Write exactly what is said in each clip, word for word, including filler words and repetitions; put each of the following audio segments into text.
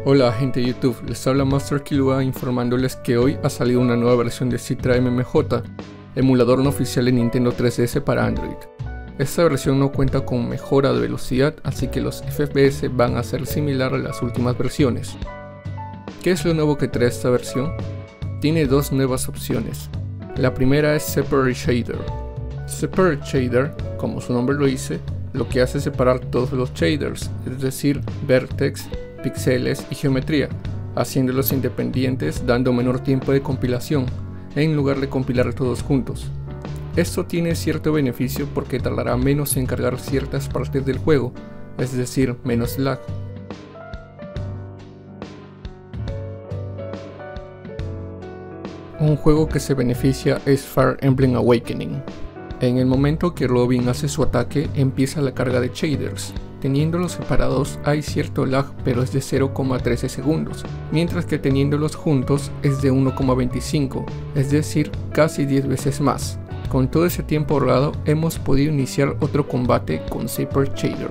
Hola gente de YouTube, les habla Master Kilua informándoles que hoy ha salido una nueva versión de Citra M M J, emulador no oficial de Nintendo tres D S para Android. Esta versión no cuenta con mejora de velocidad, así que los F P S van a ser similar a las últimas versiones. ¿Qué es lo nuevo que trae esta versión? Tiene dos nuevas opciones. La primera es Separate Shader. Separate Shader, como su nombre lo dice, lo que hace es separar todos los shaders, es decir, vertex, píxeles y geometría, haciéndolos independientes, dando menor tiempo de compilación, en lugar de compilar todos juntos. Esto tiene cierto beneficio porque tardará menos en cargar ciertas partes del juego, es decir, menos lag. Un juego que se beneficia es Fire Emblem Awakening. En el momento que Robin hace su ataque, empieza la carga de shaders. Teniéndolos separados hay cierto lag, pero es de cero coma trece segundos, mientras que teniéndolos juntos es de uno coma veinticinco, es decir, casi diez veces más. Con todo ese tiempo ahorrado, hemos podido iniciar otro combate con Separate Shader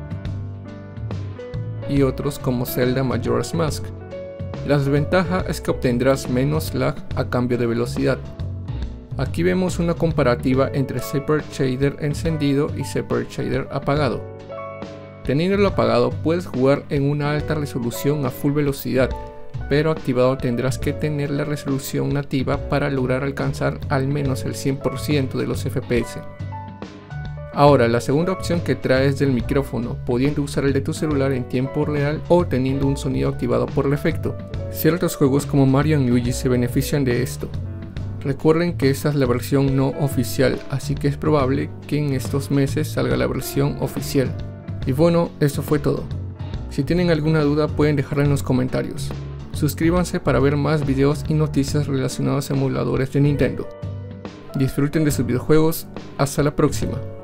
y otros como Zelda Majora's Mask. La desventaja es que obtendrás menos lag a cambio de velocidad. Aquí vemos una comparativa entre Separate Shader encendido y Separate Shader apagado. Teniéndolo apagado puedes jugar en una alta resolución a full velocidad, pero activado tendrás que tener la resolución nativa para lograr alcanzar al menos el cien por ciento de los F P S. Ahora, la segunda opción que trae es del micrófono, pudiendo usar el de tu celular en tiempo real o teniendo un sonido activado por defecto. Ciertos juegos como Mario y Luigi se benefician de esto. Recuerden que esta es la versión no oficial, así que es probable que en estos meses salga la versión oficial. Y bueno, eso fue todo. Si tienen alguna duda pueden dejarla en los comentarios. Suscríbanse para ver más videos y noticias relacionados a emuladores de Nintendo. Disfruten de sus videojuegos, hasta la próxima.